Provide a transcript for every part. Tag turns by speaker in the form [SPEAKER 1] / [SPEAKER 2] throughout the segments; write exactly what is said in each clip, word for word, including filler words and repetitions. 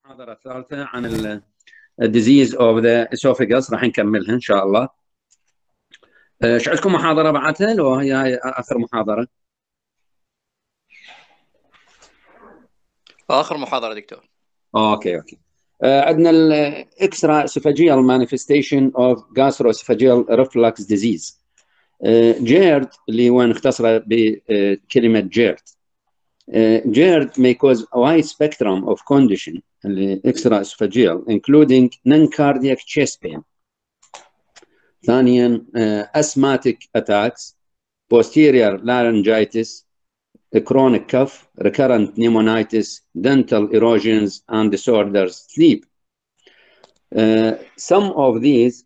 [SPEAKER 1] المحاضرة الثالثة عن ال disease of the esophagus راح نكملها إن شاء الله. ايش عندكم محاضرة بعدها لو هي هاي آخر محاضرة؟
[SPEAKER 2] آخر محاضرة دكتور.
[SPEAKER 1] أوكي أوكي. عندنا ال extra esophageal manifestation of gastroesophageal reflux disease. جيرد اللي هو نختصره بكلمة جيرد. جيرد may cause a wide spectrum of condition اللي extra esophageal including non-cardiac chest pain. ثانيا uh, asthmatic attacks, posterior laryngitis, chronic cough, recurrent pneumonitis, dental erosions, and disorders sleep. Uh, some of these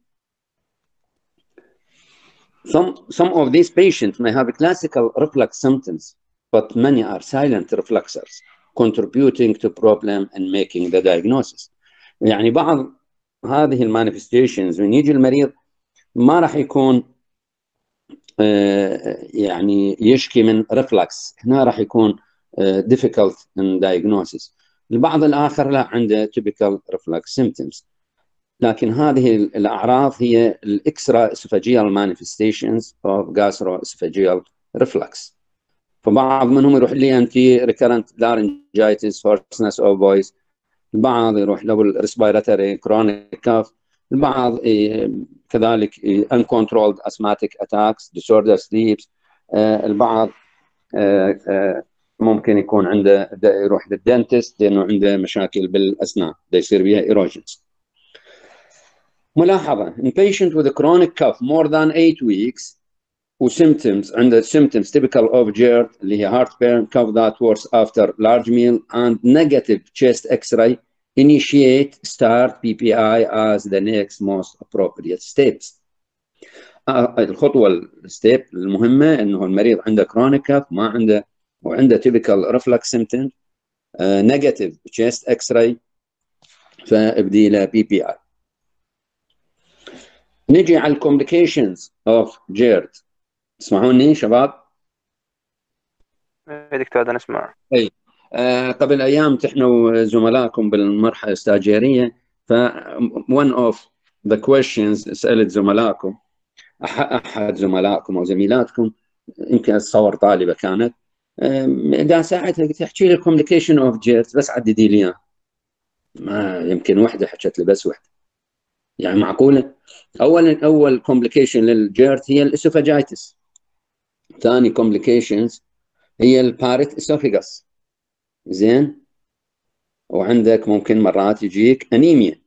[SPEAKER 1] some some of these patients may have classical reflux symptoms, but many are silent refluxers, contributing to problem in making the diagnosis. يعني بعض هذه المانيفستيشنز من يجي المريض ما راح يكون يعني يشكي من ريفلكس، هنا راح يكون difficult in diagnosis. البعض الآخر لا عنده typical reflux symptoms، لكن هذه الأعراض هي الإكسترا esophageal manifestations of gastroesophageal reflux. فبعض منهم يروح لي أنتي recurrent laryngitis, hoarseness of voice، البعض يروح له respiratory chronic cough، البعض كذلك uncontrolled asthmatic attacks, disorder sleeps، البعض ممكن يكون عنده يروح للدنتست لأنه عنده مشاكل بالأسنان، ده يصير بها erosions. ملاحظة in patient with a chronic cough more than eight weeks وsymptoms عنده symptoms typical of GERD اللي هي heartburn, cough that works after large meal and negative chest X-ray, initiate start P P I as the next most appropriate steps. الخطوة الستيب المهمة إنه المريض عنده chronic cough ما عنده وعنده typical reflux symptom uh, negative chest X-ray فابدي له بي بي آي. نجي على complications of جيرد. تسمعوني شباب؟
[SPEAKER 2] اي دكتور هذا نسمع.
[SPEAKER 1] اي آه قبل ايام امتحنوا زملائكم بالمرحله الاستاجيريه، ف one of the questions سالت زملائكم أح احد زملائكم او زميلاتكم، يمكن اتصور طالبه كانت، دا ساعتها قلت احكي لي complication of جيرد بس عددي لي اياه. ما يمكن وحده حكت لي بس وحده، يعني معقوله؟ اول اول complication للجيرد هي الاسوفاجيتس، ثاني complications هي البارت اسوفيجاس، زين، وعندك ممكن مرات يجيك انيميا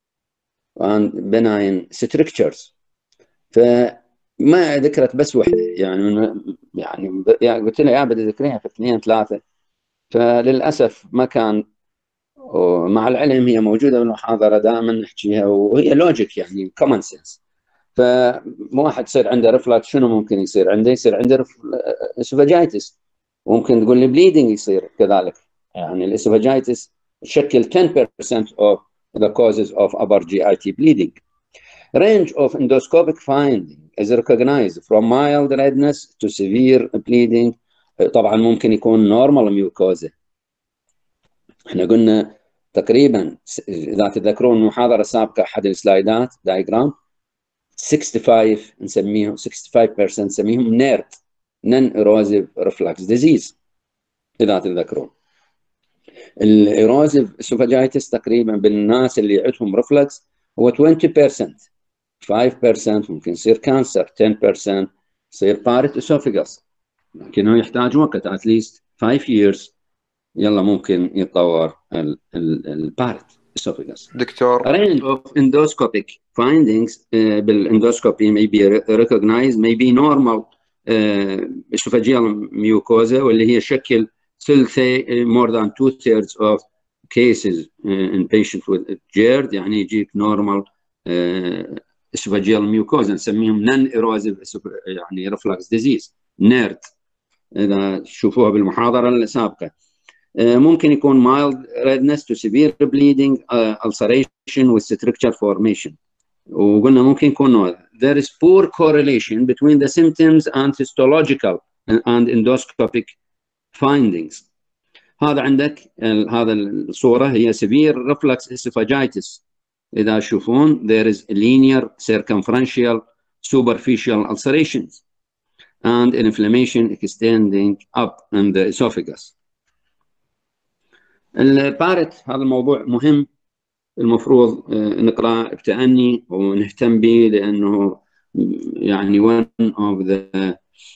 [SPEAKER 1] بناين ستركتشرز. فما ذكرت بس وحده، يعني يعني يعني قلت لها يا بدي ذكريها في اثنين ثلاثه، فللاسف ما كان. ومع العلم هي موجوده بالمحاضره دائما نحكيها وهي لوجيك يعني كومن سنس. فواحد يصير عنده ريفلكس شنو ممكن يصير عنده؟ يصير عنده اسوفاجيتس، وممكن تقول لي بليدنج يصير كذلك، يعني الاسوفاجيتس تشكل ten percent of the causes of upper جي آي تي bleeding. Range of endoscopic finding is recognized from mild redness to severe bleeding. طبعا ممكن يكون normal mucosa. احنا قلنا تقريبا اذا تذكرون المحاضره السابقه احد السلايدات دايجرام sixty-five نسميهم sixty-five percent نسميهم نيرت non erosive reflux disease اذا تذكرون. الايروزيف اسوفاجيتس تقريبا بالناس اللي عندهم ريفلكس هو twenty percent، five percent ممكن يصير كانسر، ten percent يصير بارت اسوفيجاس، لكنه يحتاج وقت at least five years يلا ممكن يتطور البارت اسوفيجاس.
[SPEAKER 2] دكتور
[SPEAKER 1] range of endoscopic findings uh, بالاندوسكوبي may be recognized may be normal uh, esophageal mucosa واللي هي شكل ثلثي more than two thirds of cases uh, in patients with GERD، يعني يجيك normal uh, esophageal mucosa نسميهم non erosive يعني reflux disease نيرد إذا تشوفوها بالمحاضرة السابقة. uh, ممكن يكون mild redness to severe bleeding, uh, ulceration with structure formation. وقلنا ممكن يكون there is poor correlation between the symptoms and histological and endoscopic findings. هذا عندك هذا الصورة هي severe reflux esophagitis. إذا تشوفون there is linear circumferential superficial ulcerations and inflammation extending up in the esophagus. البارت هذا الموضوع مهم، المفروض نقرأ بتأني ونهتم به لأنه يعني one of the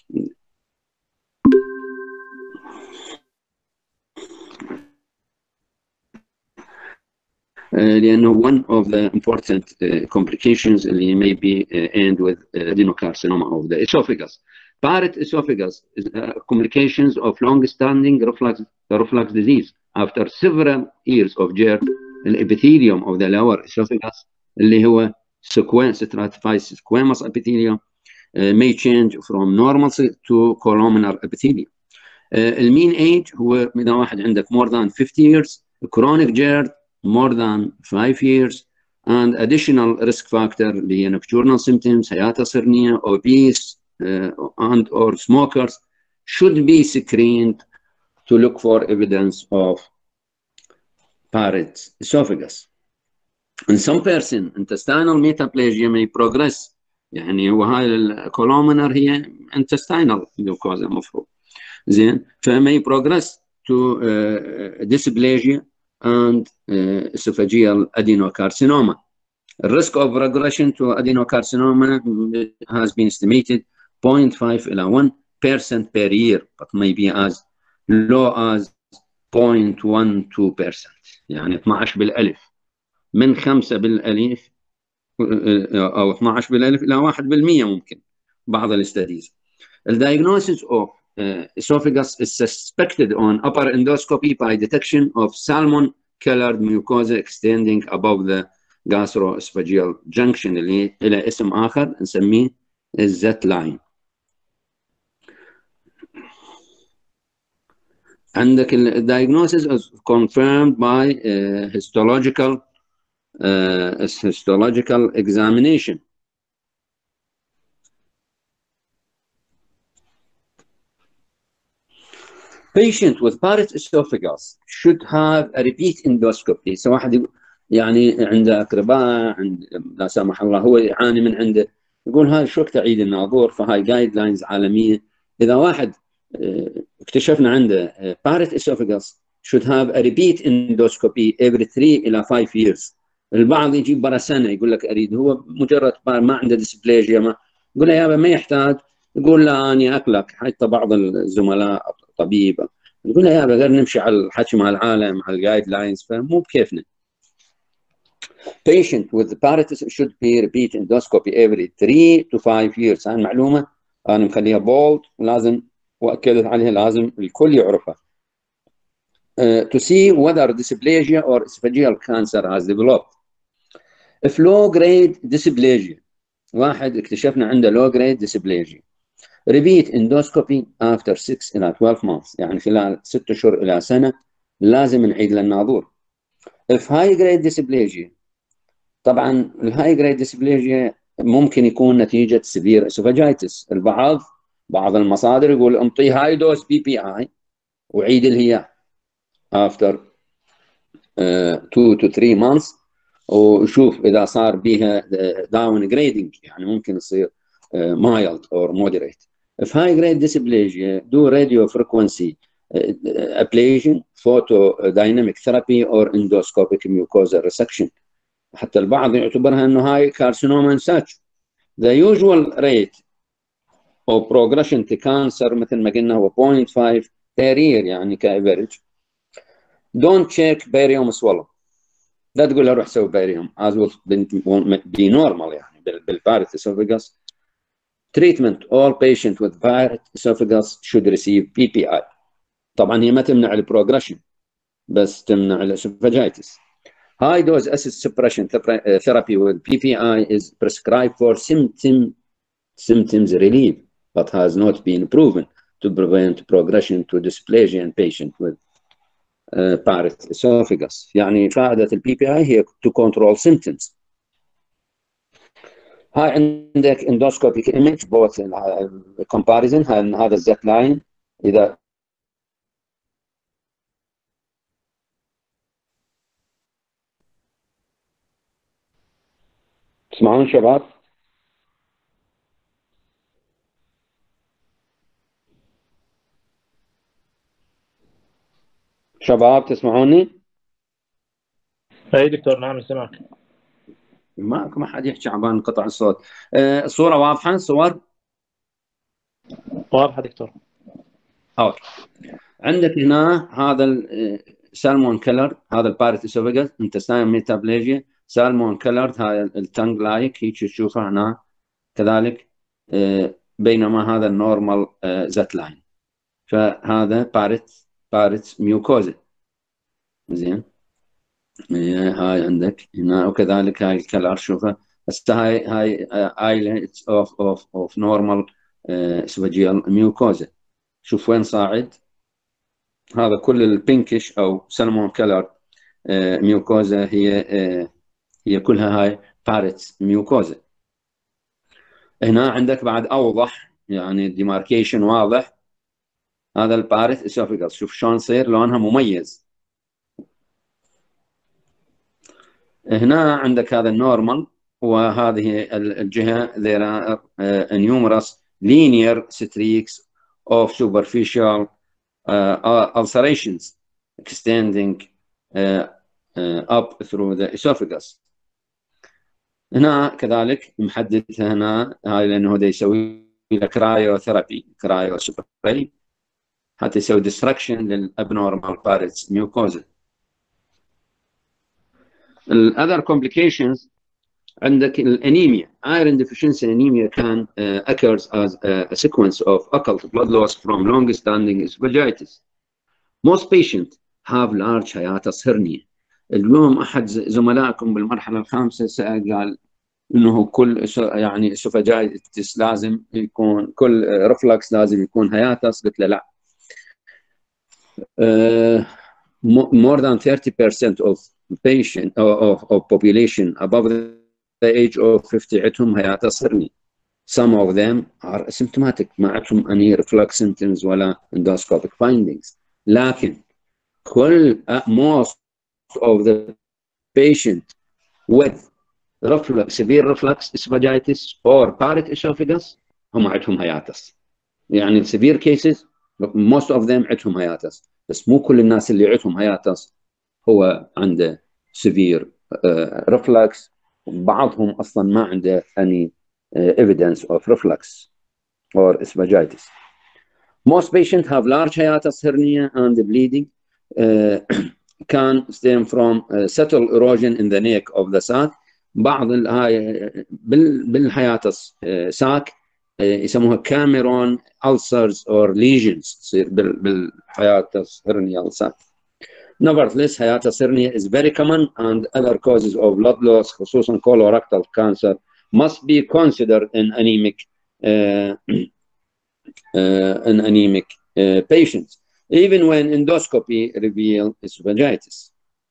[SPEAKER 1] لأنه one of the important uh, complications اللي may be uh, end with uh, adenocarcinoma of the esophagus. Barrett esophagus is uh, complications of long-standing reflux, reflux disease after several years of GERD. The epithelium of the lower esophagus اللي هو stratified squamous epithelium uh, may change from normal to columnar epithelium. Uh, the mean age هو إذا واحد عندك more than fifty years, chronic GERD more than five years, and additional risk factor the nocturnal symptoms, hyatospermia, obese, uh, and or smokers should be screened to look for evidence of Barrett's esophagus. In some person, intestinal metaplasia may progress. يعني هو هاي الكولومنر هي intestinal glucose المفروض. زين فمay progress to uh, dysplasia and uh, esophageal adenocarcinoma. The risk of regression to adenocarcinoma has been estimated zero point five to one percent per year, but maybe as low as zero point one two percent. يعني اثناعش بالألف من خمسة بالألف أو اثناعش بالألف إلى واحد بالمية ممكن بعض الاستاديز. The diagnosis of uh, esophagus is suspected on upper endoscopy by detection of salmon-colored mucosa extending above the gastroesophageal junction اللي إلى اسم آخر نسميه الزت لاين. عندك ال diagnosis is confirmed by uh, histological uh, histological examination. Patient with Barrett's esophagus should have a repeat endoscopy. سواء واحد يعني عنده أقرباء عند لا سمح الله هو يعاني من عنده يقول هاي شو وقت أعيد الناظور، فهاي جايد لاينز عالمية. إذا واحد اكتشفنا عنده Barrett's esophagus should have a repeat endoscopy every three إلى five years. البعض يجيب برا سنة يقول لك أريد، هو مجرد ما عنده ديسبليجيا ما يقول له يابا ما يحتاج، يقول لا أنا أقلق. حتى بعض الزملاء طبيب يقول له يابا غير نمشي على الحكي مع العالم على الجايد لاينز، فمو بكيفنا. Patient with Barrett's should be repeat endoscopy every three to five years. هاي المعلومة أنا مخليها بولد ولازم وأكدت عليها، لازم الكل يعرفها. Uh, to see whether dysplasia or esophageal cancer has developed. If low grade dysplasia واحد اكتشفنا عنده low grade dysplasia, repeat endoscopy after six إلى twelve months، يعني خلال ست أشهر إلى سنة لازم نعيد للناظور. If high grade dysplasia، طبعا الهاي grade dysplasia ممكن يكون نتيجة severe esophagitis. البعض بعض المصادر يقول انطي هاي دوز بي بي اي وعيد الهياء after uh, two to three months وشوف إذا صار بها down grading، يعني ممكن يصير uh, mild or moderate. If high grade dysplasia, do radio frequency uh, ablation, photodynamic therapy or endoscopic mucosal resection. حتى البعض يعتبرها انه هاي carcinoma in situ. The usual rate of progression to cancer مثل ما قلنا هو zero point five per year، يعني كافريج. Don't check barium swallow. لا تقول له روح سوي barium as will be normal يعني بالبارت esophagus. Treatment: all patients with Barrett's esophagus should receive بي بي آي. طبعا هي ما تمنع البروجريشن بس تمنع الاسوفاجيتس. High dose acid suppression therapy with P P I is prescribed for symptom symptoms relief, but has not been proven to prevent progression to dysplasia in patients with uh, Barrett's esophagus. يعني فائدة ال بي بي آي هي to control symptoms. هاي عندك endoscopic image both comparison. هذا الزت لاين إذا تسمعون شباب؟ شباب تسمعوني؟
[SPEAKER 3] اي دكتور، نعم سمعك.
[SPEAKER 1] ماكو ما حد يحكي عبان قطع الصوت. أه الصورة واضحة؟ الصور
[SPEAKER 3] واضحة دكتور.
[SPEAKER 1] أوكي. عندك هنا هذا السالمون كلر، هذا البارت اسوفيجاس، انتستاين ميتابليجيا، سالمون كلر، هذا التنج لايك هيك تشوفه هنا كذلك. أه بينما هذا النورمال أه زت لاين. فهذا بارت بارت ميوكوزا. زين. هاي عندك هنا، وكذلك هاي الكلر شوفها. هسه هاي هاي ايلايتس اوف اوف اوف نورمال اسوفاجيال ميوكوزا. شوف وين صاعد. هذا كل البينكش او سلمون كلر ميوكوزا هي آه هي كلها هاي بارت ميوكوزا. هنا عندك بعد اوضح، يعني الديماركيشن واضح. هذا البارت اسوفيجاس، شوف شلون صير لونها مميز. هنا عندك هذا النورمال، وهذه الجهة there are uh, numerous linear streaks of superficial uh, ulcerations extending uh, uh, up through the esophagus. هنا كذلك محددها هنا، هاي لأنه ده يسوي له كرايوثيرابي كرايو سبراي حتى يسوي destruction للابنورمال بارتس ميوكوزا. الأذر complications عندك الانيميا. iron deficiency anemia can uh, occurs as a, a sequence of occult blood loss from long-standing esophagitis. Most patients have large hiatus hernia. اليوم احد زملائكم بالمرحله الخامسه سأل قال انه كل يعني اسوفاجايتس لازم يكون، كل رفلكس لازم يكون هياتس. قلت له لا. uh, more than thirty percent of patient of, of population above the age of fifty عندهم hiatus hernia. Some of them are asymptomatic، ما عندهم any reflux symptoms ولا endoscopic findings. لكن كل uh, most of the patient with reflux, severe reflux esophagitis or Barrett esophagus هم عندهم hiatus. يعني severe cases most of them عندهم hiatus، بس مو كل الناس اللي عندهم hiatus هو عنده severe uh, reflux. بعضهم اصلا ما عنده any uh, evidence of reflux or esophagitis. Most patients have large hiatus hernia and the bleeding uh, can stem from uh, subtle erosion in the neck of the sac. بعض هاي بالحياتس ساك يسموها كاميرون ulcers or lesions تصير بالحياتس hernia sac. Nevertheless, hiatus hernia is very common and other causes of blood loss, خصوصا colorectal cancer, must be considered in anemic uh, uh, in anemic uh, patients, even when endoscopy reveals esophagitis.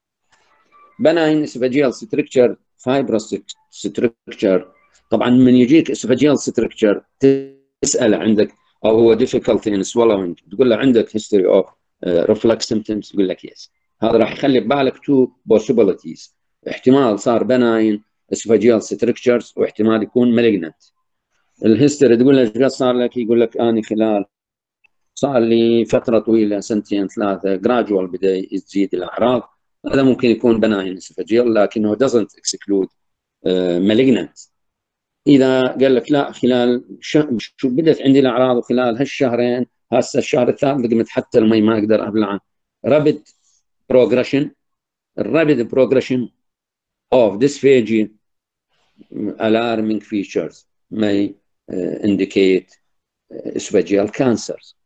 [SPEAKER 1] Benign esophageal structure, fibrous structure. طبعا من يجيك esophageal structure تسأل عندك أو هو difficulty in swallowing، تقول له عندك history of uh, reflux symptoms، يقول لك yes. هذا راح يخلي ببالك two possibilities، احتمال صار benign esophageal structures واحتمال يكون malignant. الهيستوري تقول له ايش صار لك، يقول لك أنا خلال صار لي فترة طويلة سنتين ثلاثة gradual بدأ تزيد الأعراض. هذا ممكن يكون benign esophageal لكنه doesn't exclude uh, malignant. إذا قال لك لا خلال شو بدأت عندي الأعراض وخلال هالشهرين هسه الشهر الثالث قمت حتى المي ما أقدر أبلعه. rapid progression rapid progression of dysphagia alarming features may uh, indicate esophageal cancers.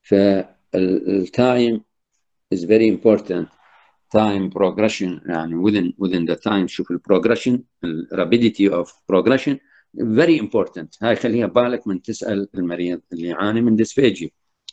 [SPEAKER 1] فالتايم is very important. time progression يعني within within the time. شوف البروجريشن rapidity of progression very important. هاي خليها بالك من تسأل المريض اللي يعاني من dysphagia.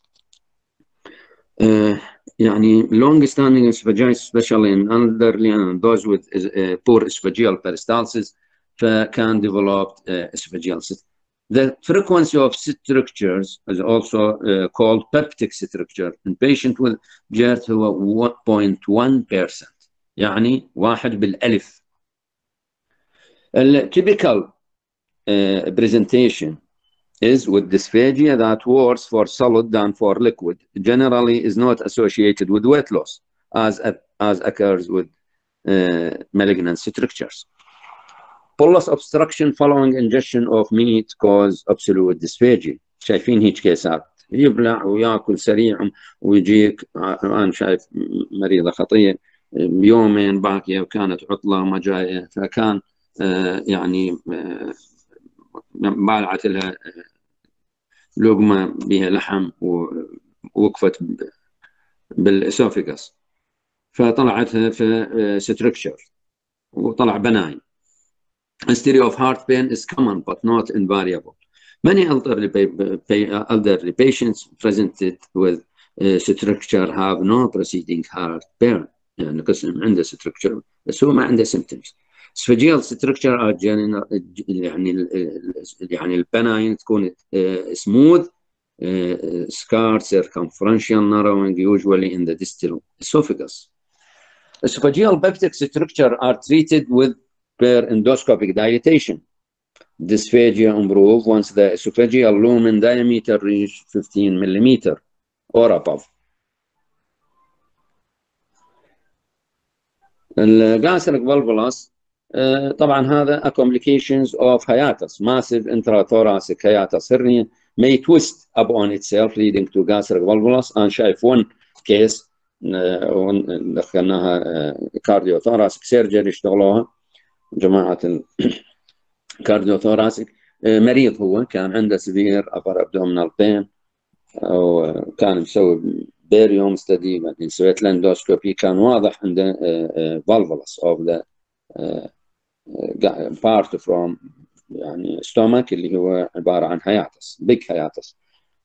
[SPEAKER 1] uh, يعني long standing esophagitis especially in elderly and those with uh, poor esophageal peristalsis can develop uh, esophageal cyst. The frequency of strictures is also uh, called peptic stricture in patient with جيرت هو one point one percent، يعني واحد بالألف. The typical uh, presentation is with dysphagia that worse for solid than for liquid. Generally is not associated with weight loss, as, as occurs with uh, malignant strictures. Bolus obstruction following ingestion of meat cause absolute dysphagia. شايفين هيك كيسات يبلع وياكل سريع ويجيك. انا شايف مريضه خطيه يومين باكيه وكانت عطله وما جايه، فكان آه يعني آه بالعت لها لقمه بها لحم ووقفت بالاسوفيغاس، فطلعتها في ستركشر وطلع بناين. History of heart pain is common but not invariable. Many elderly, elderly patients presented with uh, structure have no preceding heart pain. يعني قسم عنده structure بس هو ما عنده symptoms. Esophageal structure are general, يعني يعني البناين تكون uh, smooth, uh, scar circumferential narrowing usually in the distal esophagus. Esophageal peptic structure are treated with per endoscopic dilatation. Dysphagia improve once the esophageal lumen diameter reach fifteen millimeter or above. الجاستريك فالفولاس طبعا هذا a complications of hiatus, massive intrathoracic hiatus hernia may twist upon itself leading to gastric valvulus. أنا شايف one case دخلناها cardiothoracic surgery اشتغلوها جماعة الكارديوثوراسيك. مريض هو كان عنده severe upper abdominal pain وكان مسوي بيريوم ستدي، بعدين سويت لاندوسكوبي كان واضح عنده valvulus of the part from يعني stomach اللي هو عبارة عن hiatus, big hiatus.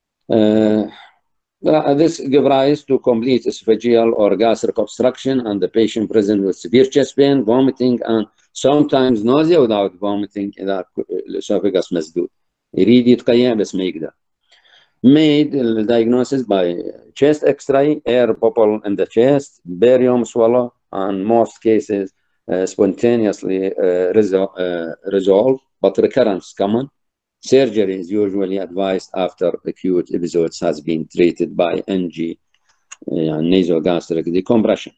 [SPEAKER 1] This gives rise to complete esophageal or gastric obstruction and the patient present with severe chest pain, vomiting and sometimes nausea without vomiting إذا الأسوفيغاس مسدود. يريد يتقيأ بس ما يقدر. Made the diagnosis by chest X-ray, air bubble in the chest, barium swallow, and most cases uh, spontaneously uh, resol uh, resolved, but recurrence common. Surgery is usually advised after acute episodes has been treated by N G, uh, nasogastric decompression.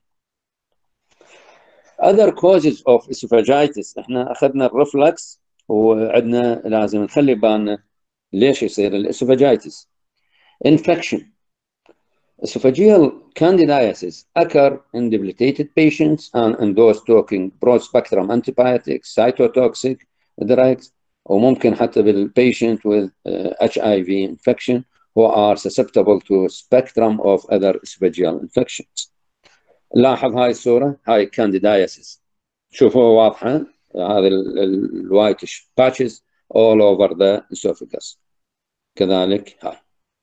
[SPEAKER 1] Other causes of esophagitis، احنا اخذنا الرفلكس وعندنا لازم نخلي بالنا ليش يصير الاسوفاجيتس. Infection. Esophageal candidiasis occur in debilitated patients and in those taking broad-spectrum antibiotics, cytotoxic drugs, وممكن حتى بالpatient with uh, H I V infection who are susceptible to spectrum of other esophageal infections. لاحظ هاي الصورة، هاي candidiasis. شوفوا واضحة، هذا الوايتش patches all over the esophagus. كذلك هاي.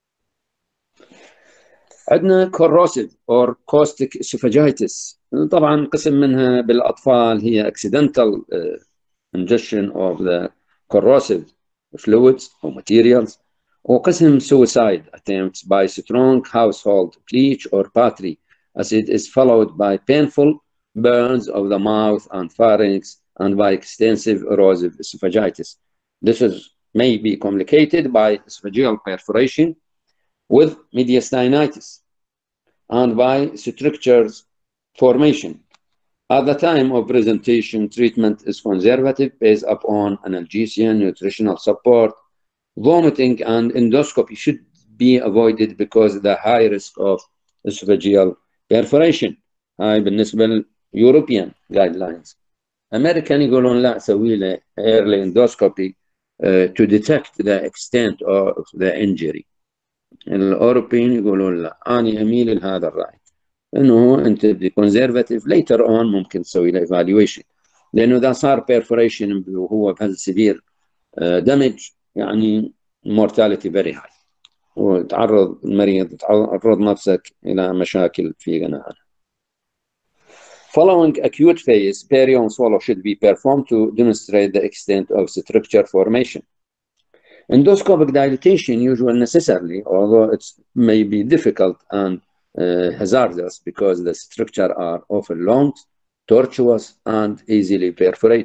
[SPEAKER 1] عندنا corrosive or caustic esophagitis. طبعا قسم منها بالأطفال هي accidental uh, ingestion of the corrosive fluids or materials، وقسم suicide attempts by strong household bleach or battery acid is followed by painful burns of the mouth and pharynx and by extensive erosive esophagitis. This is may be complicated by esophageal perforation with mediastinitis and by strictures formation. At the time of presentation, treatment is conservative based upon analgesia, nutritional support. Vomiting and endoscopy should be avoided because of the high risk of esophageal perforation. هاي بالنسبة لليوروبيان guidelines. American يقولون لا سوي له early endoscopy uh, to detect the extent of the injury. الأوروبيين يقولون لا، أنا أميل لهذا الرأي إنه أنت بدي conservative later on ممكن تسوي له evaluation، لأنه إذا صار perforation وهو بهالسبير damage يعني mortality very high، وتعرض المريض تعرض نفسك إلى مشاكل في غناء. Following acute phase, perion swallow should be performed to demonstrate the extent of structure formation. Endoscopic dilatation usually necessarily, although it may be difficult and uh, hazardous because the structure are often long, tortuous, and easily perforated.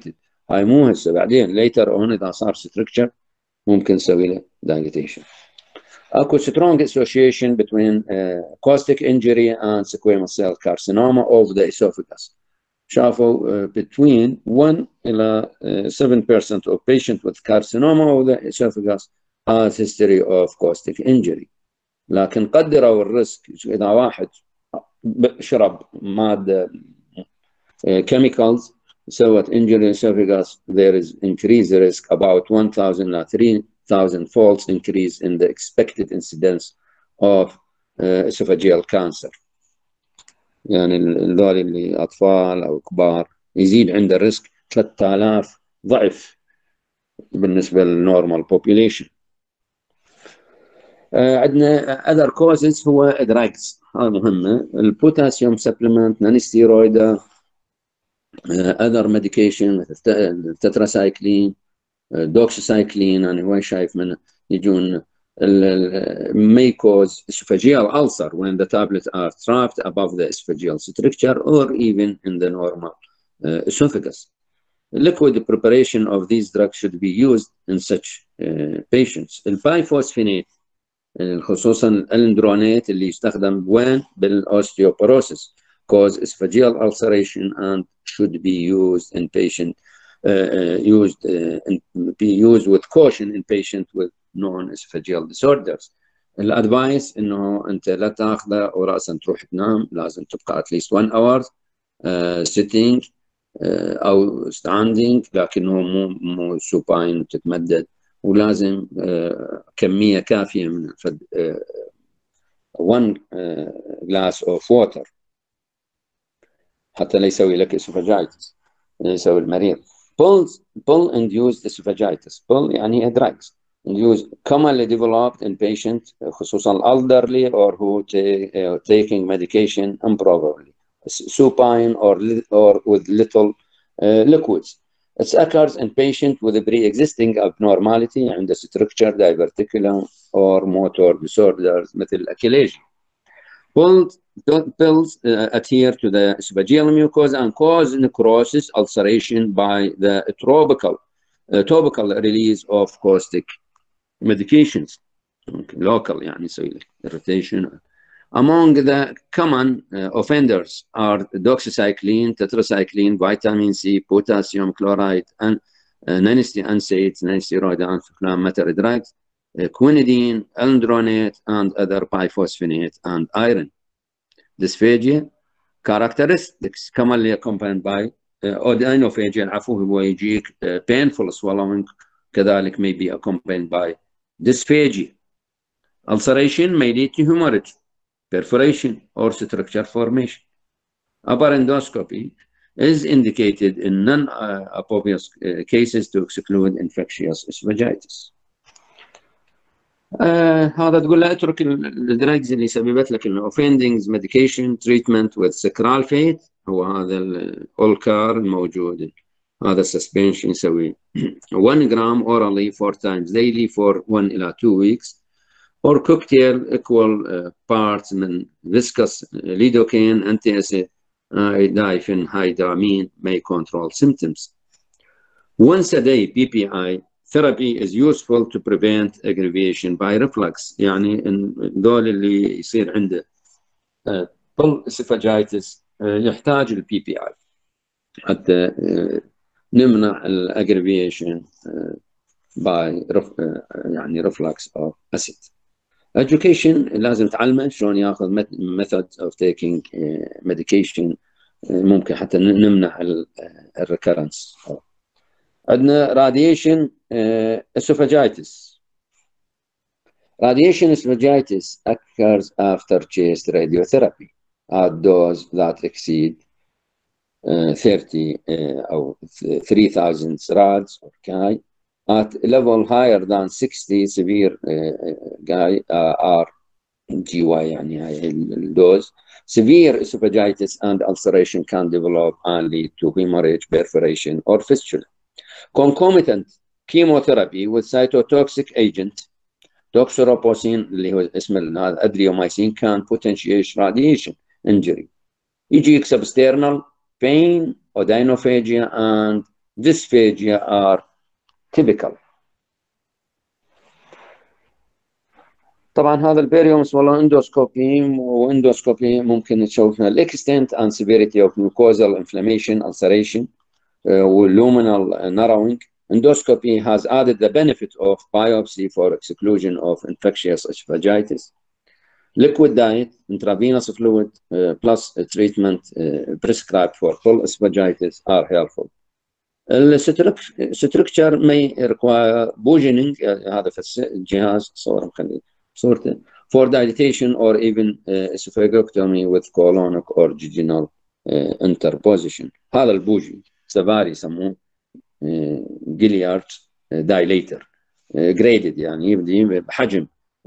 [SPEAKER 1] هاي مو هسه، بعدين later on إذا صار structure ممكن نسوي له dilatation. اكو strong association between uh, caustic injury and squamous cell carcinoma of the esophagus. شافوا uh, between one إلى uh, seven percent of patients with carcinoma of the esophagus has history of caustic injury. لكن قدروا الريسك إذا واحد شرب مادة uh, chemicals سوت injury esophagus, there is increased risk about one thousand to three thousand folds increase in the expected incidence of uh, esophageal cancer. يعني الذول اللي أطفال أو كبار يزيد عنده الريسك ثلاثة آلاف ضعف بالنسبة للنورمال population. uh, عندنا other causes هو drugs، هاي مهمة. البوتاسيوم supplement، نانستيرويد، Uh, other medication tetracycline, uh, doxycycline. أنا وين شايف من يجون may cause esophageal ulcer when the tablets are trapped above the esophageal structure or even in the normal uh, esophagus. Liquid preparation of these drugs should be used in such uh, patients. البايفوسفينات خصوصا الالندرونات اللي يستخدم وين بالاوستيوبروسيس cause esophageal ulceration and should be used in patient uh, uh, used uh, and be used with caution in patient with non-esophageal disorders. الادفايس انه انت لا تاخذه وراسا تروح تنام، لازم تبقى at least one hour uh, sitting uh, او standing، لكنه مو مو supine وتتمدد، ولازم uh, كميه كافيه من الفد uh, one uh, glass of water حتى لا يسوي لك esophagitis، يسوي المريض. Pill pill induced esophagitis. Pill يعني drugs induced commonly developed in patients خصوصا elderly or who take, uh, taking medication improperly, supine or or with little uh, liquids. It occurs in patients with a pre-existing abnormality عند structure diverticulum or motor disorders مثل achalasia. Pills, pills uh, adhere to the esophageal mucosa and cause necrosis, ulceration by the topical, uh, topical release of caustic medications. Okay, local, يعني يسوي irritation. Among the common uh, offenders are doxycycline, tetracycline, vitamin C, potassium chloride, and uh, non-NSAIDs, non-steroid anti-inflammatory drugs, uh, quinidine, alendronate, and other biphosphonate and iron. Dysphagia characteristics commonly accompanied by uh, odynophagia. العفو هو يجيك uh, painful swallowing، كذلك may be accompanied by dysphagia. Ulceration may lead to hemorrhage, perforation, or structure formation. Upper endoscopy is indicated in non-appropriate uh, cases to exclude infectious esophagitis. آه هذا تقول له اترك الدراجز اللي سببت لك الاوفندنجز ميديكيشن تريتمنت وذ سكرالفيت، هو هذا الاولكار الموجود، هذا السسبنشن يسوي one gram orally four times daily for one إلى two weeks or cocktail equal uh, parts من viscous lidocaine anti-acid iodine hydramine may control symptoms. Once a day P P I therapy is useful to prevent aggravation by reflux. يعني ذول اللي يصير عنده pill esophagitis يحتاج ال P P I حتى نمنع ال aggravation by يعني reflux of acid. Education لازم تعلمه شلون ياخذ methods of taking medication، ممكن حتى نمنع ال recurrence. عندنا radiation uh, esophagitis. Radiation esophagitis occurs after chest radiotherapy at dose that exceed uh, thirty uh, or three thousand rads or K. At level higher than sixty, severe uh, uh, are G Y يعني هاي الدوز. Severe esophagitis and ulceration can develop and lead to hemorrhage, perforation, or fistula. Concomitant chemotherapy with cytotoxic agent doxorubicin اللي هو اسم هذا adriamycin can potentiate radiation injury. يجيك substernal pain, odynophagia, and dysphagia are typical. طبعا هذا البيريومس والله اندوسكوبي واندوسكوبي ممكن تشوفنا الاكستنت and severity of mucosal inflammation, ulceration, uh, luminal narrowing. Endoscopy has added the benefit of biopsy for exclusion of infectious esophagitis. Liquid diet, intravenous fluid, uh, plus treatment uh, prescribed for full esophagitis are helpful. الستركتشر may require bougeoning هذا في الجهاز صور مخلي صورته for dilatation or even uh, esophagectomy with colonic or jejunal uh, interposition. هذا البوجي سفاري يسموه جيليارد دايليتر جريدد يعني يبدي بحجم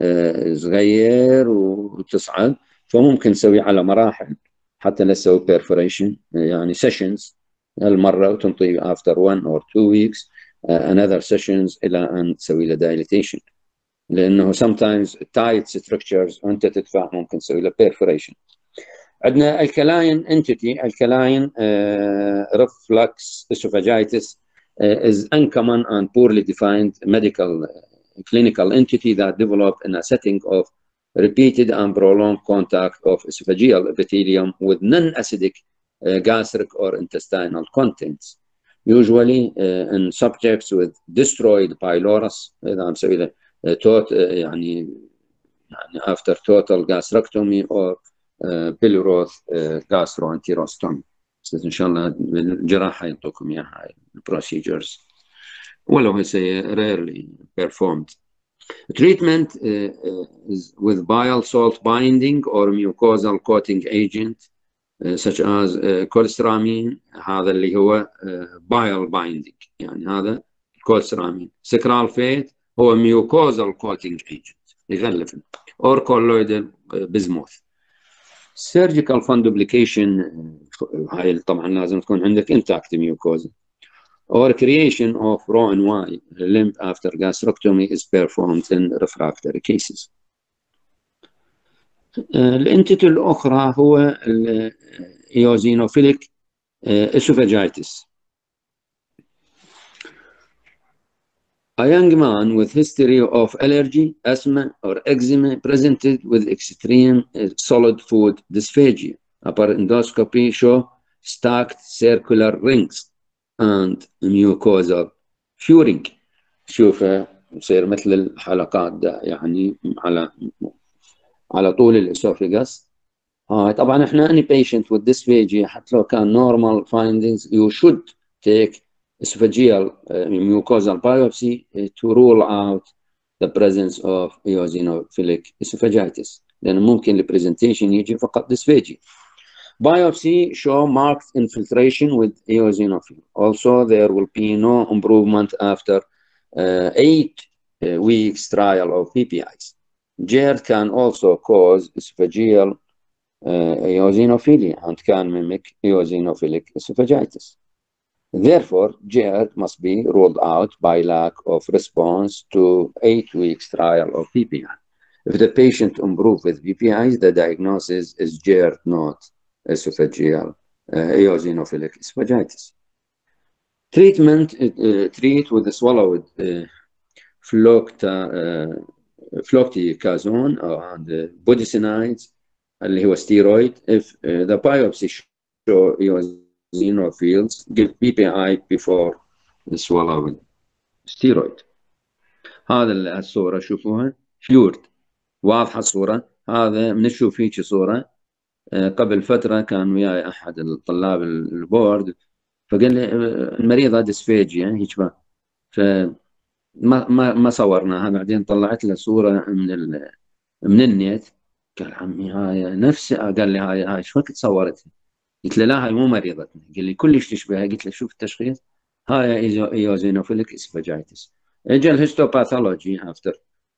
[SPEAKER 1] صغير وتصعد فممكن نسوي على مراحل حتى نسوي بيرفوريشن يعني سيشنز هالمرة وتنطي after one or two weeks uh, another sessions إلى أن تسوي له dilatation لأنه sometimes tight structures وأنت تدفع ممكن تسوي له perforation. عندنا الكلاين entity الكلاين uh, reflux esophagitis uh, is uncommon and poorly defined medical uh, clinical entity that develop in a setting of repeated and prolonged contact of esophageal epithelium with non-acidic uh, gastric or intestinal contents, usually uh, in subjects with destroyed pylorus إذا مسوي له uh, tot, uh, يعني يعني after total gastrectomy or uh, pylorus uh, gastroenterostomy. إن شاء الله بالجراحة يعطوكم إياها هاي procedures ولو هسه rarely performed. Treatment uh, uh, is with bile salt binding or mucosal coating agent uh, such as uh, cholestyramine هذا اللي هو uh, bile binding يعني هذا cholestyramine. Sucralfate هو mucosal coating agent يغلف or colloidal uh, bismuth. Surgical fundoplication uh, هاي طبعا لازم تكون عندك intact mucosa or creation of raw and Y limb after gastrectomy is performed in refractory cases. الانتيتي الأخرى هو الإيوزينوفيليك esophagitis. A young man with history of allergy, asthma, or eczema presented with extreme solid food dysphagia. Upper endoscopy show stacked circular rings and mucosal furing. شوفه يصير مثل الحلقات ده يعني على على طول الاسوفيجاس. آه طبعا احنا any patient with dysphagia حتى لو كان normal findings you should take esophageal uh, mucosal biopsy uh, to rule out the presence of eosinophilic esophagitis لأن ممكن البرزنتيشن يجي فقط dysphagia. Biopsy show marked infiltration with eosinophil. Also, there will be no improvement after uh, eight uh, weeks trial of P P Is. G E R D can also cause esophageal uh, eosinophilia and can mimic eosinophilic esophagitis. Therefore, G E R D must be ruled out by lack of response to eight weeks trial of P P I. If the patient improves with P P Is, the diagnosis is G E R D, not esophageal uh, eosinophilic esophagitis. Treatment, uh, treat with the swallowed uh, flocta, uh, floticazone and uh, budesonides اللي هو steroid. If uh, the biopsy show eosinophils, give P P I before the swallowed steroid. هذا الصورة شوفوها فلورد واضحة الصورة. هذا بنشوف هيك صورة قبل فترة كان وياي أحد الطلاب البورد فقال لي المريضة ديسفيجيا هيك بقى فما ما ما صورناها بعدين طلعت له صورة من ال من النت قال عمي هاي نفسها قال لي هاي هاي شو وقت صورتها؟ قلت له لا هاي مو مريضتنا. قال لي كلش تشبهها. قلت له شوف التشخيص هاي ايوزينوفيليك اسفاجايتس. اجى الهيستوباثولوجي افتر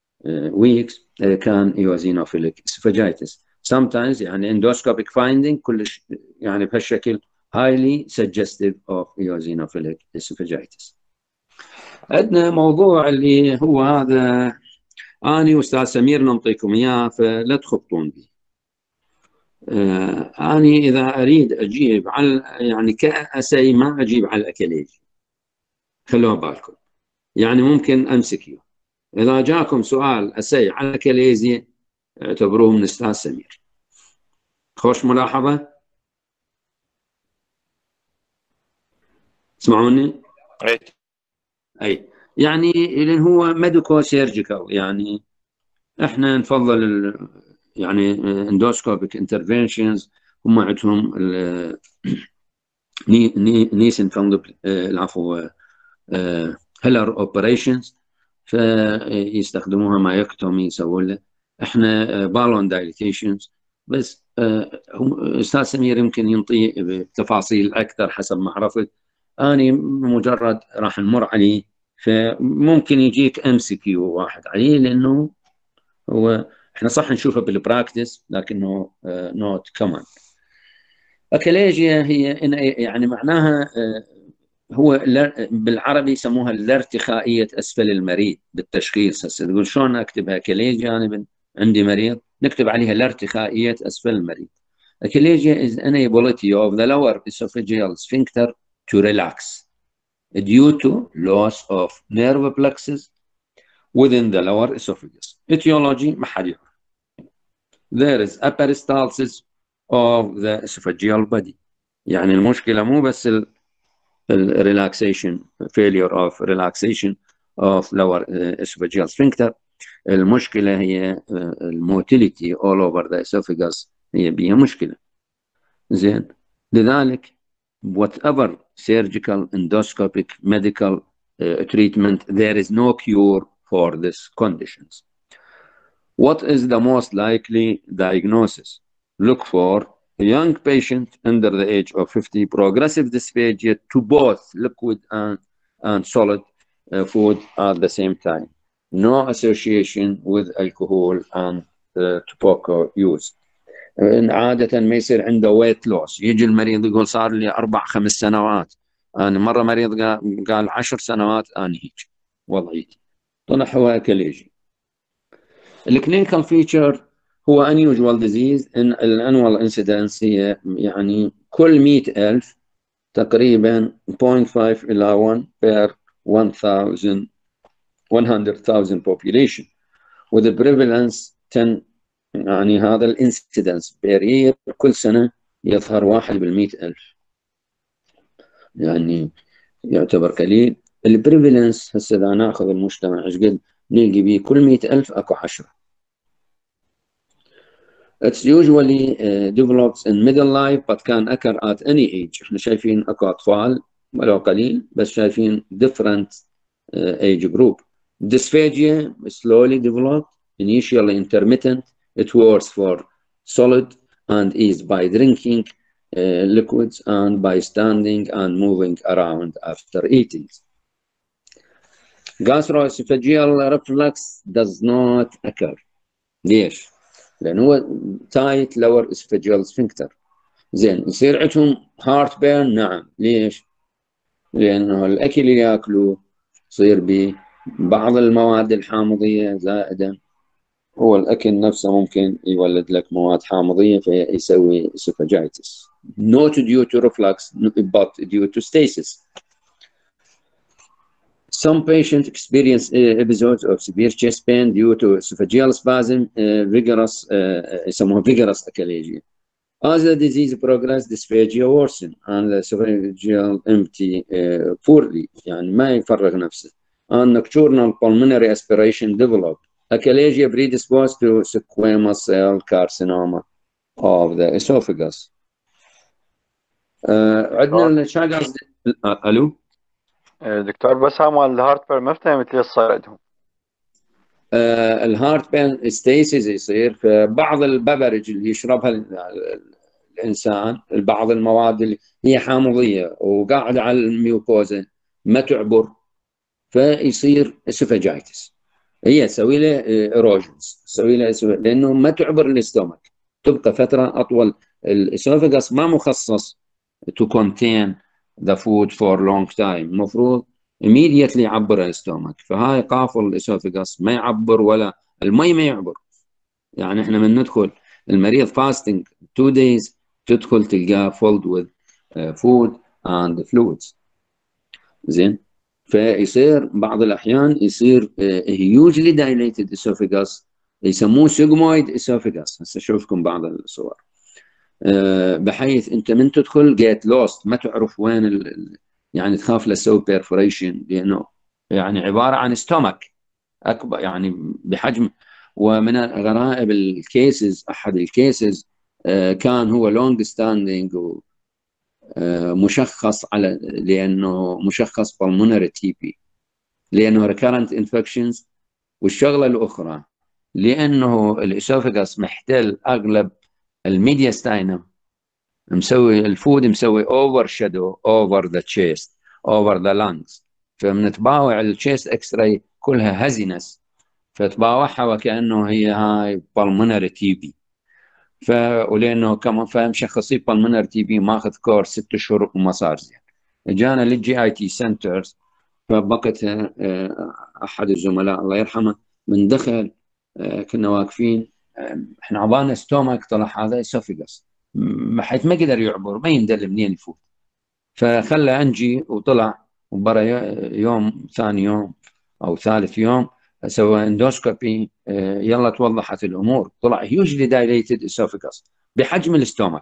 [SPEAKER 1] ويكس كان ايوزينوفيليك اسفاجايتس. sometimes يعني endoscopic finding كلش يعني بهالشكل highly suggestive of eosinophilic esophagitis. عندنا موضوع اللي هو هذا أنا وأستاذ سمير نعطيكم إياه فلا تخبطون به. آه أنا إذا أريد أجيب على يعني كأسي ما أجيب على الأكليج خلوها بالكم. يعني ممكن امسكيو. اذا جاكم سؤال اسي على كاليزيا اعتبروه من استاذ سمير. خوش ملاحظه. تسمعوني؟
[SPEAKER 2] اي
[SPEAKER 1] اي يعني لان هو ميديكو سيرجيكال، يعني احنا نفضل ال يعني اندوسكوبيك انترفنشنز. هم عندهم ني ني نيسن فانجل العفو هيلر اوبريشنز، فيستخدموها مايكتومي يسوون له. احنا بالون دايليتيشنز بس. آه، استاذ سمير يمكن ينطي تفاصيل اكثر حسب ما عرفت. اني مجرد راح نمر عليه، فممكن يجيك ام سي كيو واحد عليه، لانه هو احنا صح نشوفه بالبراكتس لكنه نوت كومن. اكاليجيا هي يعني معناها هو بالعربي يسموها الارتخائية أسفل المريض بالتشخيص. هسه تقول شلون أكتبها أكاليجيا؟ أنا عندي مريض نكتب عليها الارتخائية أسفل المريض. أكاليجيا is inability of the lower esophageal sphincter to relax due to loss of nerve plexus within the lower esophagus. Etiology ما حد يعرف. There is a peristalsis of the esophageal body. يعني المشكلة مو بس relaxation failure of relaxation of lower esophageal sphincter. المشكلة هي الموتيليتي all over the esophagus، هي بيها مشكلة. زين، لذلك whatever surgical endoscopic medical uh, treatment, there is no cure for these conditions. What is the most likely diagnosis? Look for a young patient under the age of fifty, progressive dysphagia to both liquid and, and solid uh, food at the same time. No association with alcohol and uh, tobacco use. عادة ما يصير عنده ويت لوس، يجي المريض يقول صار لي أربع خمس سنوات. أنا مرة مريض قال عشر سنوات أنا هيك وضعيتي، طلع هو أكاليجي. الكلينيكال فيتشر هو unusual disease in الانوال انسيدنس هي يعني كل مئة ألف تقريبا صفر فاصلة خمسة إلى واحد per one hundred thousand population with a prevalence ten. يعني هذا الانسيدنس per year كل سنة يظهر واحد بالمئة ألف، يعني يعتبر قليل. البريفالنس هسه إذا ناخذ المجتمع ايش قد نلقي به؟ كل مئة ألف اكو عشرة. It's usually uh, develops in middle life but can occur at any age. احنا شايفين اكو اطفال ولو قليل بس شايفين different uh, age group. Dysphagia slowly developed, initially intermittent. It works for solid and is by drinking uh, liquids and by standing and moving around after eating. Gastroesophageal reflux does not occur. ليش؟ لأنه هو تايت لور اسفاجيال سفنكتر. زين، يصير عندهم هارت بيرن؟ نعم. ليش؟ لأنه الأكل اللي ياكلوه يصير به بعض المواد الحامضية زائدة. هو الأكل نفسه ممكن يولد لك مواد حامضية فيسوي اسوفاجيتس. Not due to reflux but due to stasis. Some patients experience uh, episodes of severe chest pain due to esophageal spasm, uh, vigorous, يسموها uh, vigorous achalasia. As the disease progresses, dysphagia worsen and the esophageal empty uh, poorly، يعني ما يفرغ نفسه. And nocturnal pulmonary aspiration develop. Achalasia predisposed to squamous cell carcinoma of the esophagus. uh, عندنا الشاغرز. الو
[SPEAKER 4] دكتور، بس هم الهارت بير ما فهمت ليش صار عندهم.
[SPEAKER 1] آه الهارت بين ستيسيس يصير في بعض الببرج اللي يشربها الانسان، بعض المواد اللي هي حامضيه وقاعده على الميوكوزا ما تعبر، فيصير اسوفاجيتس. هي تسوي له ايروجنز، تسوي له لانه ما تعبر الاستومك، تبقى فتره اطول. الاسوفاجس ما مخصص to contain the food for long time، المفروض immediately يعبر الاستومك. فهاي قافل الاسوفاجس ما يعبر ولا المي ما يعبر. يعني احنا من ندخل المريض فاستنج two days تدخل تلقاه filled with uh, food and fluids. زين، فيصير بعض الأحيان يصير hugely dilated esophagus يسموه sigmoid esophagus. هسه أشوفكم بعض الصور، بحيث أنت من تدخل get lost ما تعرف وين ال... يعني تخاف لا تسوي perforation، لأنه يعني عبارة عن stomach أكبر يعني بحجم. ومن غرائب الكيسز أحد الكيسز كان هو long standing ومشخص على لأنه مشخص pulmonary تي بي لأنه recurrent infections. والشغلة الأخرى لأنه الإسوفاجس محتل أغلب الميدياستاينم، مسوي الفود مسوي over shadow over the chest over the lungs، فمنتباوع الشيست اكس راي كلها هزنس، فتباوعها وكأنه هي هاي pulmonary تي بي. ف ولأنه كمان فاهم شخصي pulmonary تي بي ماخذ كورس ست شهور وما صار زين. جانا للجي اي تي سنترز، فبقت احد الزملاء الله يرحمه من دخل كنا واقفين احنا عبالنا ستومك، طلع هذا اسوفيجاس بحيث ما قدر يعبر ما يندل منين يفوت، فخلى انجي وطلع وبرا يوم ثاني يوم او ثالث يوم سوى اندوسكوبي، يلا توضحت الامور، طلع هيوجلي دايليتد اسوفيجاس بحجم الستومك.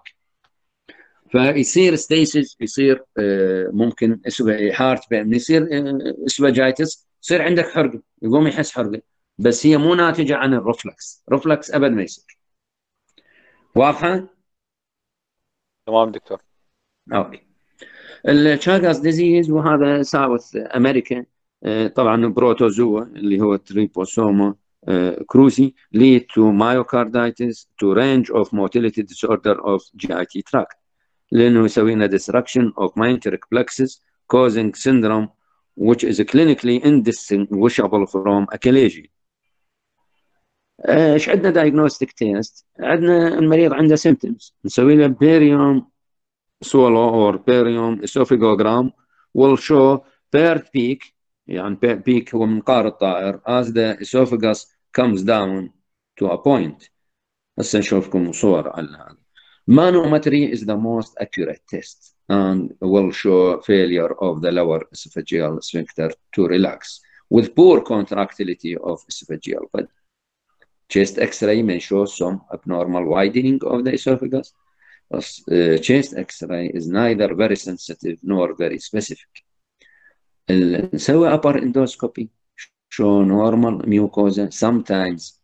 [SPEAKER 1] فيصير ستيسيس، يصير ممكن اسوه هارت بين، يصير اسوفاجايتس، يصير عندك حرقه، يقوم يحس حرقه، بس هي مو ناتجه عن الرفلكس، رفلكس ابد ما يصير. واضحه؟
[SPEAKER 4] تمام دكتور.
[SPEAKER 1] اوكي. الشاغاس ديزيز وهذا ساوث امريكا، طبعا بروتوزوا اللي هو تريبوسوما كروسي lead to myocarditis to range of motility disorder of جي آي تي tract، لأنه يسوي لنا disruption of meningeal plexus causing syndrome which is clinically indistinguishable from achalasia. ايش عندنا diagnostic test؟ عندنا المريض عنده symptoms، نسوي له barium swallow or barium esophagogram will show paired peak، يعني peak هو منقار الطائر as the esophagus comes down to a point. هسه نشوفكم صور على هذا. Manometry is the most accurate test and will show failure of the lower esophageal sphincter to relax with poor contractility of esophageal body. Chest X-ray may show some abnormal widening of the esophagus. Uh, chest X-ray is neither very sensitive nor very specific. نسوي upper endoscopy show normal mucosa sometimes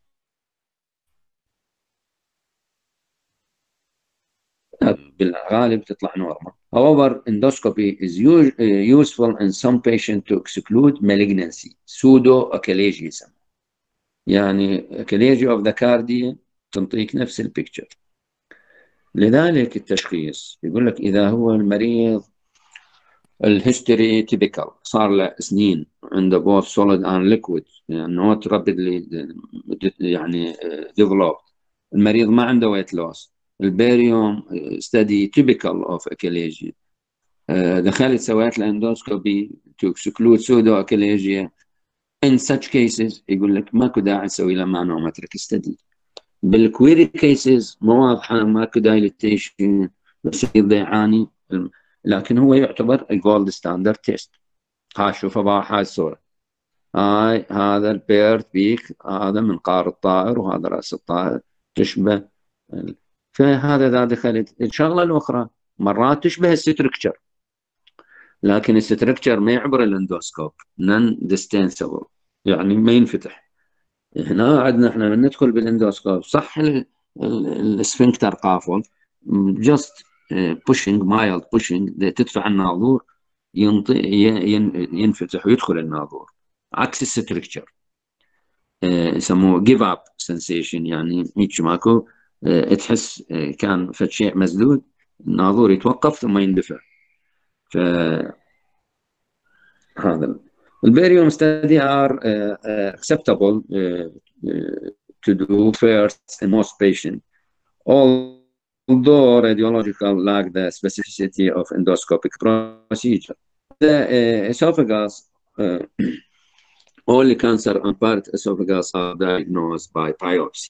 [SPEAKER 1] بالغالب تطلع نورمال. However, endoscopy is use, uh, useful in some patients to exclude malignancy, pseudo-achalasia يسمى. يعني achalasia of the cardia تنطيك نفس البيكتشر. لذلك التشخيص يقول لك إذا هو المريض الهيستوري تيبيكال صار له سنين عنده both solid and liquid يعني not rapidly يعني developed، المريض ما عنده weight loss، الباريوم ستدي typical of achalasia، دخلت سويت الاندوسكوبي to exclude pseudo achalasia. in such cases يقول لك ماكو داعي تسوي له manometric study. بالكويري كيسز مو واضحه ماكو دايليتيشن بس يعاني، لكن هو يعتبر الجولد ستاندرد تيست. ها شوفوا بقى هاي الصوره، هاي هذا البيرت بيك، هذا منقار الطائر وهذا راس الطائر تشبه، فهذا اذا دخلت. الشغله الاخرى مرات تشبه الستركتشر، لكن الستركتشر ما يعبر الاندوسكوب نون ديستنسبل يعني ما ينفتح. هنا عندنا احنا من ندخل بالاندوسكوب صح السفنكتر قافل جاست بوشنج مايلد بوشنج تدفع الناظور ينفتح ويدخل الناظور، عكس الستركتشر يسموه جيف اب سنسيشن، يعني هيك ماكو تحس كان فد شيء مسدود الناظور يتوقف ثم يندفع. ف هذا الباريوم study are uh, uh, acceptable uh, uh, to do first in most patients, although radiological lack the specificity of endoscopic procedure. The uh, esophagus, uh, only cancer and part esophagus are diagnosed by biopsy.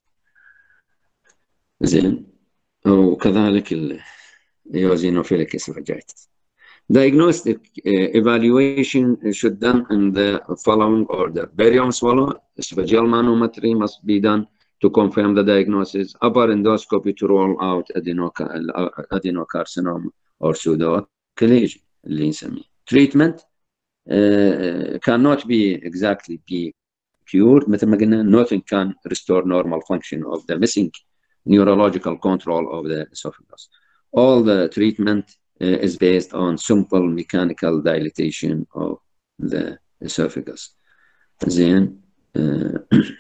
[SPEAKER 1] زين، وكذلك اليوزينوفيليك esophagitis. Diagnostic uh, evaluation should done in the following order. Barium swallow, esophageal manometry must be done to confirm the diagnosis. Upper endoscopy to rule out adenoca adenocarcinoma or pseudo-achalasia اللي نسميه. Treatment uh, cannot be exactly be cured. مثل ما قلنا, nothing can restore normal function of the missing neurological control of the esophagus. All the treatment uh, is based on simple mechanical dilatation of the esophagus. زين uh,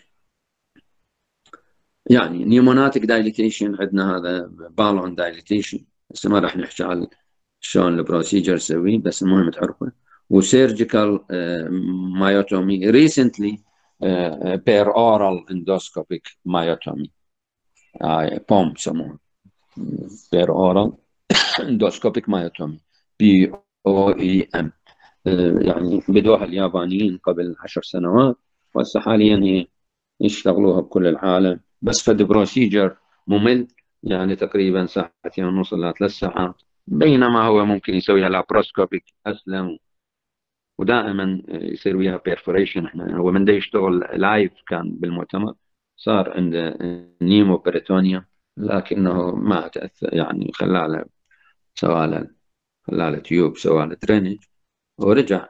[SPEAKER 1] يعني pneumonatic dilatation عندنا هذا بالون dilatation. بس ما راح نحكي على شلون البروسيجر نسويه, بس المهم تعرفه. وسيرجيكال مايوتومي recently uh, per oral endoscopic myotomy uh, بوم يسموها per oral endoscopic myotomy بي او اي ام يعني بدوها اليابانيين قبل عشر سنوات, وهسه حاليا يشتغلوها بكل العالم. بس فد بروسيجر ممل, يعني تقريبا ساعتين ونص إلى ثلاث ساعات, بينما هو ممكن يسويها لابروسكوبيك أسلم, ودائما يصير وياها بيرفوريشن. احنا هو من دا يشتغل لايف كان بالمؤتمر, صار عنده نيمو بريتونيوم, لكنه ما تأثر, يعني خلاله سواله خلاله تيوب, سواله درينج, ورجع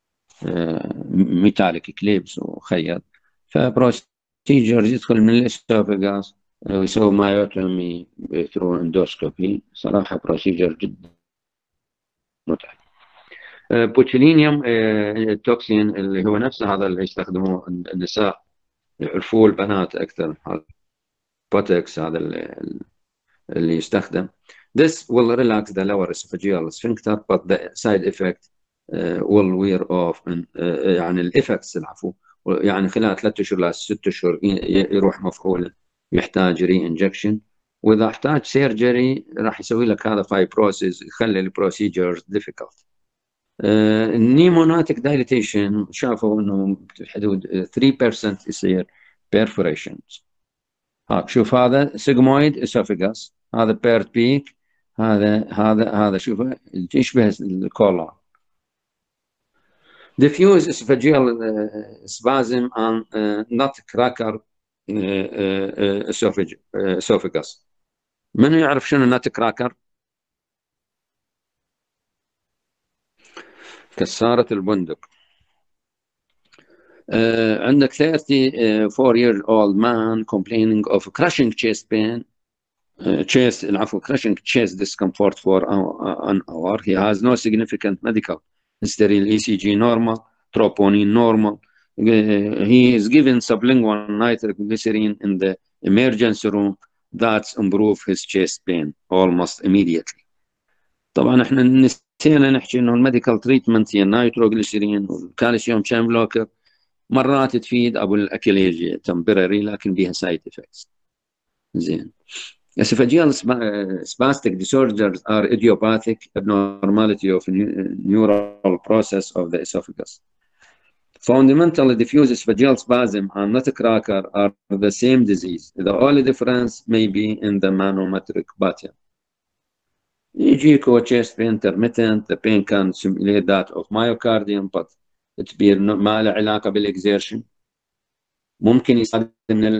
[SPEAKER 1] ميتاليك كليبس وخيط. فبروسيجر يدخل من الاسوفاجاس ويسوي مايوتومي ثرو اندوسكوبي. صراحة بروسيجر جدا متعب. بوتشيلينيوم التوكسين اللي هو نفسه هذا اللي يستخدموه النساء, يعرفوه البنات أكثر, بوتكس هذا اللي يستخدم. This will relax the lower esophageal sphincter but the side effect uh, will wear off and, uh, يعني الإفكتس العفو يعني خلال ثلاثة أشهر ل ستة أشهر يروح مفعول, يحتاج ري انجكشن, وإذا احتاج سيرجري راح يسوي لك هذا فايبروسيس يخلي البروسيجر difficult. النيموناتيك دايليتيشن شافوا انه بحدود ثلاثة بالمئة يصير perforations. ها شوف هذا سيجمويد اسوفيجاس, هذا بيرت بيك, هذا هذا هذا شوفه يشبه الكولا. diffuse esophageal uh, spasm and uh, nutcracker uh, uh, esophagus. esophagus. من يعرف شنو nutcracker؟ كسارة البندق. Uh, عندك thirty-four year old man complaining of crushing chest pain, uh, chest العفو crushing chest discomfort for an hour. He has no significant medical history. E C G normal, troponin normal. Uh, he is given sublingual nitroglycerin in the emergency room. That's improve his chest pain almost immediately. طبعا احنا نسينا نحكي انه الميديكال تريتمنت هي النيتروغليسيرين والكالسيوم شان بلوكر مرات تفيد ابو الاكيليجيا تمبرري لكن بيها سايد افكتس. زين. Esophageal spastic disorders are idiopathic abnormality of neural process of the esophagus. Fundamentally, diffuse esophageal spasm and nutcracker are the same disease. The only difference may be in the manometric pattern. يجيك chest pain intermittent, the pain can simulate that of myocardium, but it be ما له علاقة بالexertion. ممكن يستخدم من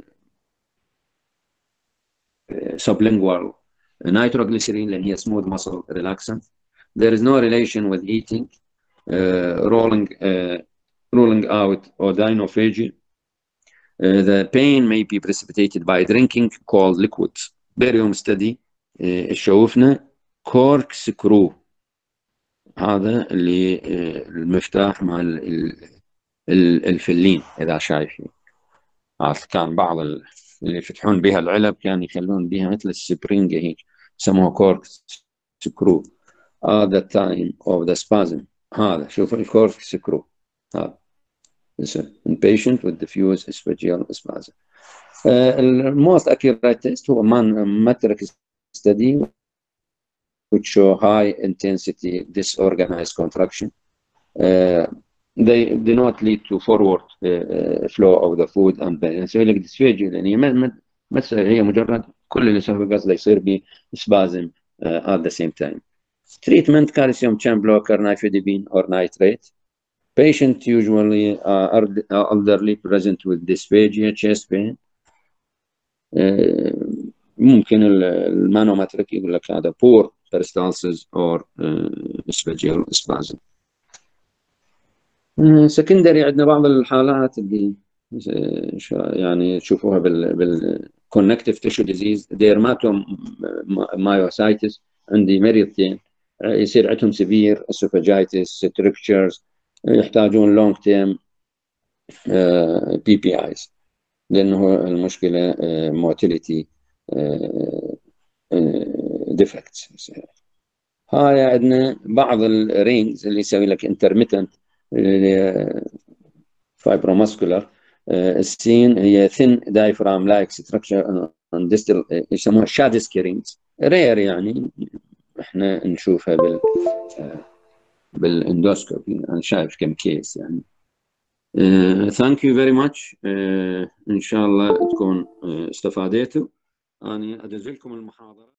[SPEAKER 1] sublingual nitroglycerin لأن هي smooth muscle relaxant. There is no relation with eating, uh, rolling, uh, ruling out odynophagy. Uh, the pain may be precipitated by drinking cold liquids. barium study uh, شوفنا كورك سكرو, هذا اللي uh, المفتاح مع الفلين إذا شايفين. كان بعض اللي يفتحون بها العلب كانوا يخلون بها مثل السبرينج هيك, سموها كورك سكرو. at the time of the spasm. هذا شوف الكورك سكرو هذا in patient with diffuse esophageal spasm. uh, the most accurate test هو manometric study which show high intensity disorganized contraction. Uh, they do not lead to forward uh, flow of the food and يسوي لك dysphagia لأن هي ما ما هي مجرد كل اللي يسوي قصده يصير ب spasm uh, at the same time. treatment calcium channel blocker, nifedipine or nitrate. Patient usually uh, elderly present with dysphagia, chest pain. uh, ممكن المانومتريك يقول لك هذا poor peristalsis or esophageal spasm. سكندري عندنا بعض الحالات اللي يعني تشوفوها بال بال connective tissue disease dermatomyositis. عندي مريضتين يصير عندهم severe esophagitis strictures يحتاجون long term بي بي ايز لانه المشكله موتيليتي ديفكتس. هاي عندنا بعض الرينجز اللي يسوي لك intermittent fibromuscular السين هي thin diaphragm like structure on distal يسموها شادسكي رينجز رير يعني احنا نشوفها بال بالاندوسكوبي. انا شايف كم كيس يعني. ثانك يو فيري ماتش. ان شاء الله تكون استفاديتوا. انا ادز لكم المحاضره.